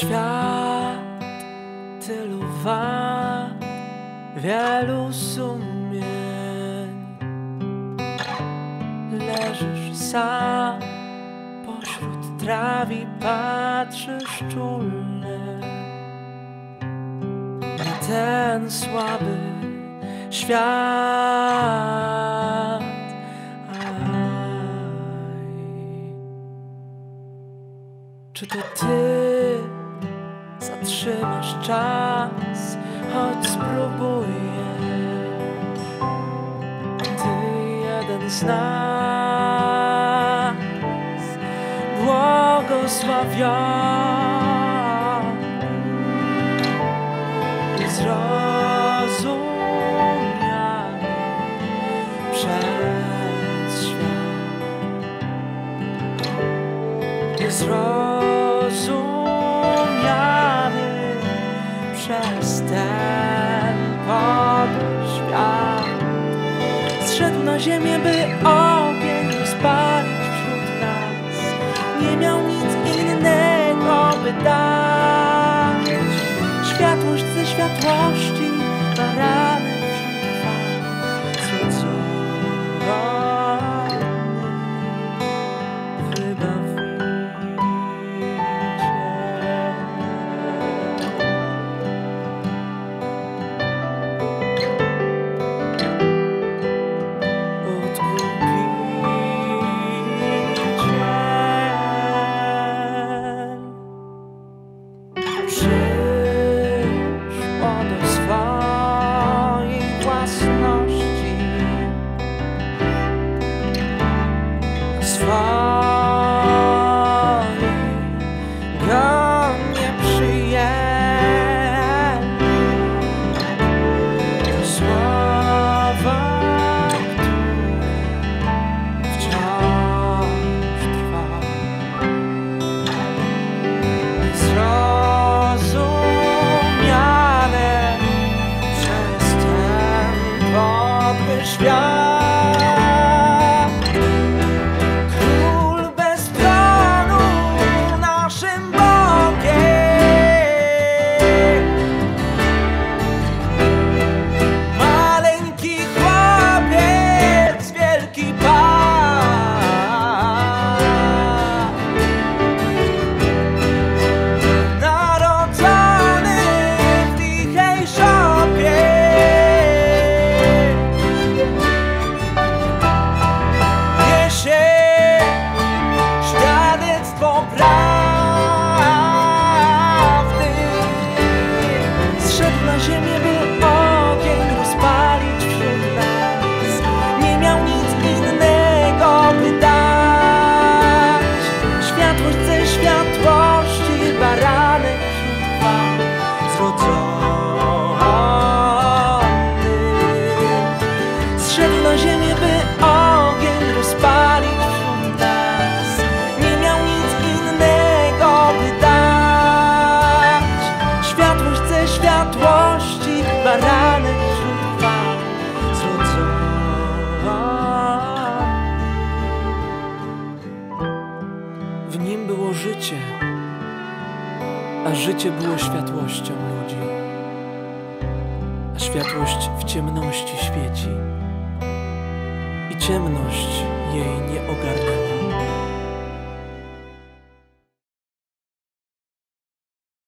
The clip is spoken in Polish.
Świat tylu wad, wielu sumień. Leżysz sam pośród traw i patrzysz czule na ten słaby świat. Czy to ty zatrzymasz czas, choć spróbuję? Ty jeden z nas, błogosławiony, zrozumiany przez świat, zrozumiany przez ten podły świat. Zszedł na ziemię, by ogień rozpalić wśród nas. Nie miał nic innego, by dać. Światłość ze światłości, baranek wśród was, zrodzony przyszło do swojej własności, swoich go nie przyjęli. To słowa, które wciąż trwa. Zrozumiane przez ten podły świat. Król bez tronu, naszym Bogiem. Maleńki chłopiec, wielki Pan. Narodzony w tichej szopie. Niesie świadectwo prawdy. Zszedł na ziemię, by ogień rozpalić wśród nas. Nie miał nic innego, by dać. Światłość ze światłości, baranek wśród was, zrodzony. Zszedł na ziemię, by ogień rozpalić wśród nas. Nie miał nic innego, by dać. Światłość ze światłości, baranek wśród was, zrodzony. W nim było życie, a życie było światłością ludzi, a światłość w ciemności świeci i ciemność jej nie ogarnęła.